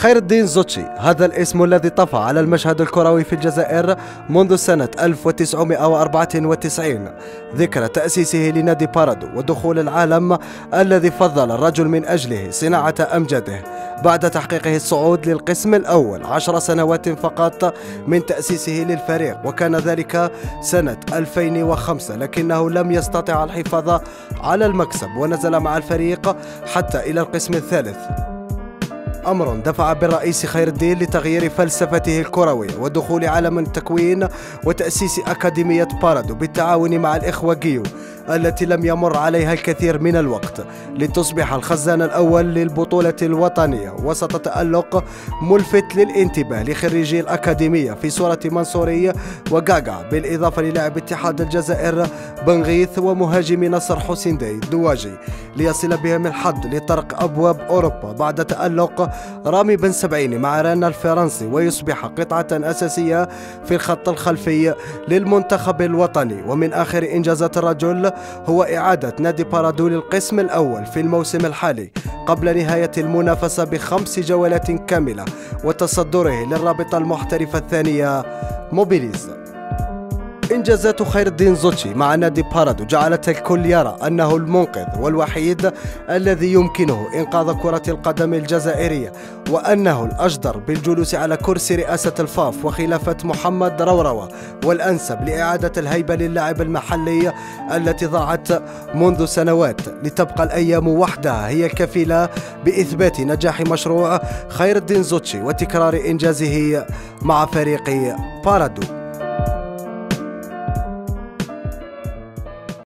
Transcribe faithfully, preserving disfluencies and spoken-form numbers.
خير الدين زوتشي هذا الاسم الذي طفى على المشهد الكروي في الجزائر منذ سنة ألف وتسعمئة وأربعة وتسعين، ذكرى تأسيسه لنادي بارادو ودخول العالم الذي فضل الرجل من أجله صناعة أمجاده بعد تحقيقه الصعود للقسم الأول عشر سنوات فقط من تأسيسه للفريق، وكان ذلك سنة ألفين وخمسة، لكنه لم يستطع الحفاظ على المكسب ونزل مع الفريق حتى إلى القسم الثالث، أمر دفع بالرئيس خير الدين لتغيير فلسفته الكروية ودخول عالم التكوين وتأسيس أكاديمية بارادو بالتعاون مع الإخوة جيو التي لم يمر عليها الكثير من الوقت لتصبح الخزان الأول للبطولة الوطنية، وسط تألق ملفت للانتباه لخريجي الأكاديمية في صورة منصوري وجاجا، بالإضافة للاعب اتحاد الجزائر بنغيث ومهاجم نصر حسين دي دواجي، ليصل بهم الحظ لطرق أبواب أوروبا بعد تألق رامي بن سبعين مع رانا الفرنسي، ويصبح قطعة أساسية في الخط الخلفي للمنتخب الوطني. ومن آخر إنجازات الرجل هو إعادة نادي بارادو للقسم الأول في الموسم الحالي قبل نهاية المنافسة بخمس جولات كاملة وتصدره للرابطة المحترفة الثانية موبيليز. إنجازات خير الدين زوتشي مع نادي بارادو جعلت الكل يرى أنه المنقذ والوحيد الذي يمكنه إنقاذ كرة القدم الجزائرية، وأنه الأجدر بالجلوس على كرسي رئاسة الفاف وخلافة محمد روروة، والأنسب لإعادة الهيبة للاعب المحلي التي ضاعت منذ سنوات، لتبقى الأيام وحدها هي الكفيلة بإثبات نجاح مشروع خير الدين زوتشي وتكرار إنجازه مع فريق بارادو.